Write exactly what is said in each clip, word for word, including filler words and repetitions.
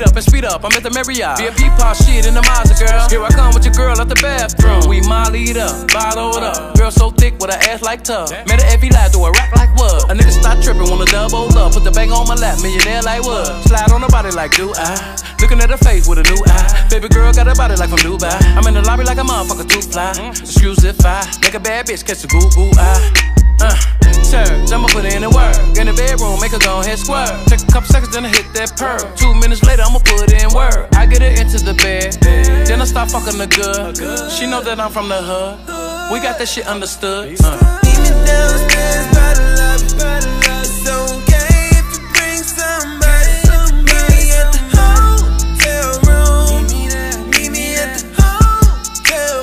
Speed up and speed up, I'm at the Marriott. V I P pop shit in the Mazda, girl. Here I come with your girl out the bathroom. We mollied up, bottled up. Girl so thick with her ass like tough. Met her every lie, do a rack like what? A nigga stop tripping, wanna double up. Put the bang on my lap, millionaire like what? Slide on her body like do I? Looking at her face with a new eye. Baby girl got a body like from Dubai. I'm in the lobby like a motherfucker too fly. Excuse if I make a bad bitch catch a goo goo eye. Uh, Church, I'ma put in the work. In the bedroom, make her go ahead squirt. Take a couple seconds, then I hit that purr. Two minutes later, I'ma put in work. I get her into the bed, then I start fucking the good. She know that I'm from the hood. We got that shit understood. Uh. Meet me downstairs by the lobby, by the lobby. It's okay if you bring somebody. Meet me at the hotel room. Meet me at the hotel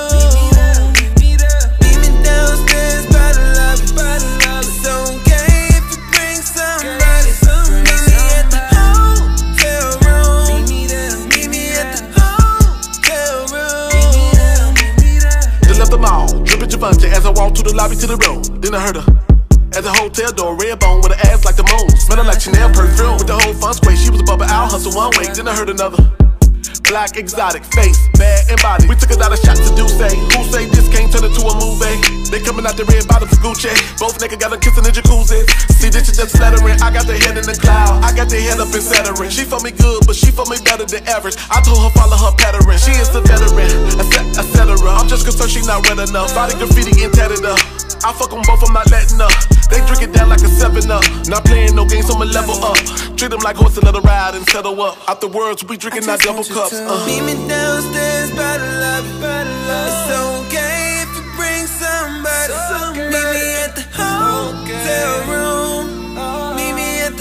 room. Meet me downstairs by the lobby, by the lobby. It's okay if you bring somebody. Meet me at the hotel room. Meet me at the hotel room. Just left the mall, drippin' Javante as I walked to the lobby to the room. Then I heard her at the hotel door, red bone with her ass like the moon. Smellin' like Chanel perfume with the whole fun square. She was above an hour, hustle one way. Then I heard another black exotic face, bad and body. We took another shot to do say. Who say this can't turn into a movie? They coming out the red bottoms Gucci. Both niggas got them kissing in jacuzzi. See this shit just flattering. I got their head in the cloud, I got their head up in Saturn. She for me good, but she for me better than average. I told her follow her pattern. She is the veteran, et cetera. I'm just concerned she not red enough. Body graffiti and tatted up. I fuck them both, I'm not letting up. They drink it down like a seven up. Not playing no games, I'ma level up. Treat them like horse and let her ride and settle up. Afterwards, we drinking our double cups. Uh. Meet me downstairs by the lobby, by the lobby. It's okay if you bring somebody. Meet me at the hotel room. Meet me at the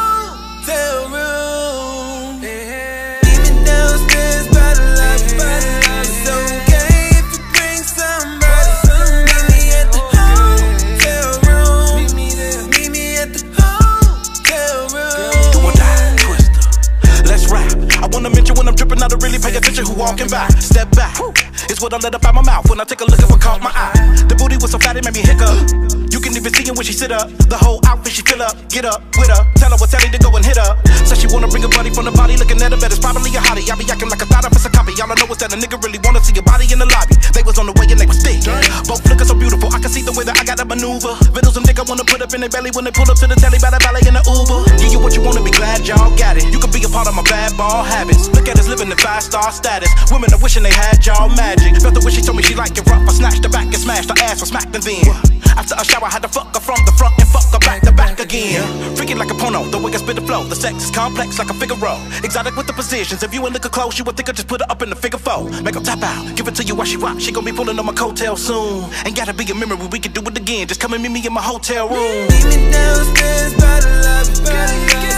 hotel room. Meet me downstairs by the lobby, by the lobby. It's okay if you bring somebody. Meet me at the hotel room. Meet me at the hotel room. Do or die, Twister. Let's rap. I wanna mention when I'm tripping, not to really pay attention who walking by. Step back, it's what I let up out my mouth when I take a look at what caught my eye. The booty was so fat it made me hiccup. You can even see it when she sit up. The whole outfit she fill up. Get up with her. Tell her what Teddy to go and hit her. Said she wanna bring a buddy from the body, looking at her, bet it's probably a hottie. I be acting like I thought I was a copy. All I know is that a nigga really wanna see your body in the lobby. They was on the way and they was thick. Both looking so beautiful, I can see the way that I gotta maneuver. Riddles and dick I wanna put up in their belly when they pull up to the telly by the ballet in the Uber. Give you what you wanna, be glad y'all got it. You can be a part of my bad ball habits. Look at us living in five star status. Women are wishing they had y'all magic. Felt the way she told me she liked it rough. I snatched her back and smashed her ass, was smacked and then after a shower, I had to fuck her from the front and fuck her back to back again. Freaking like a porno, the way I spit the flow. The sex is complex like a Figaro. Exotic with the positions. If you ain't looking close, you would think I just put her up in the figure four. Make her tap out, give it to you while she rock. She gon' be pulling on my coattail soon. Ain't gotta be a memory, we can do it again. Just come and meet me in my hotel room. Meet me downstairs by the lobby, by the lobby.